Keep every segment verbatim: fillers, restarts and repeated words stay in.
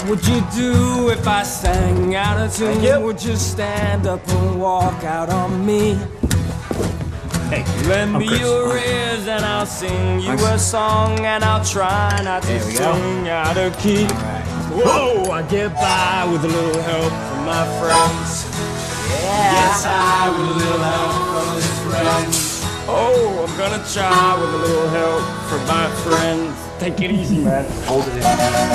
What would you do if I sang out of tune? You. Would you stand up and walk out on me? Hey, Lend I'm me Chris. your ears and I'll sing you Thanks. a song, and I'll try not to There we go. sing out of key. Whoa, I get by with a little help from my friends. Yes, I with a little help from his friends. Oh, I'm gonna try with a little help from my friends. Take it easy, man. Hold it in.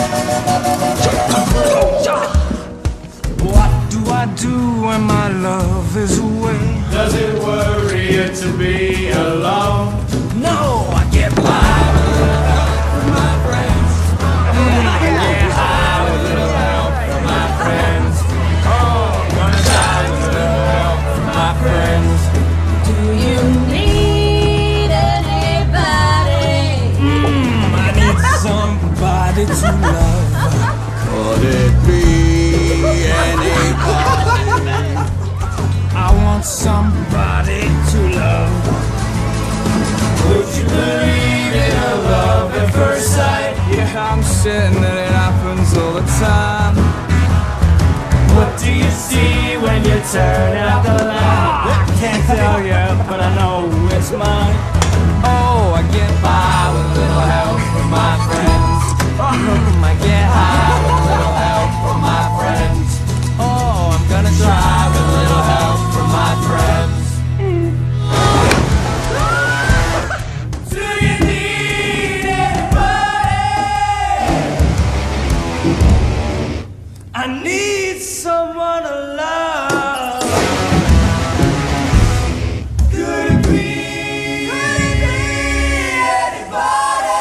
What do I do when my love is away? Does it worry you to be alone? No, I get by with a little help from my friends. Mm, I get high with a little help from my friends. Oh, I'm gonna die with a little help from my friends. Do you need anybody? Mm, I need somebody to love. Could it be anybody? I want somebody to love. Would you believe in a love at first sight? Yeah, I'm certain that it happens all the time. What do you see when you turn out the light? I can't tell you, but I know it's mine. Oh, I get by with a little help from my friends. Oh, I get high with a little help from my friends. Oh, I'm gonna try with a little help from my friends. Do you need anybody? I need someone to love. Could it be? Could it be anybody?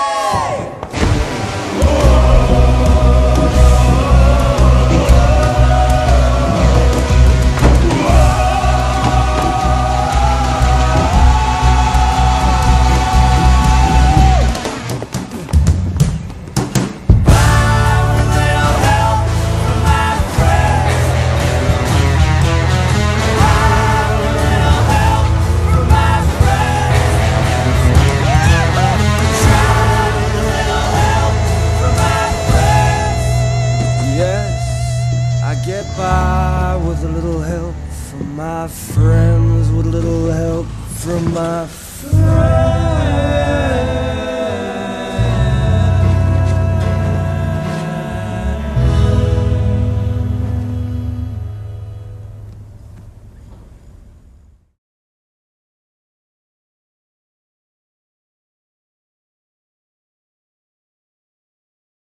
Yes, I get by with a little help from my friends, with a little help from my friends.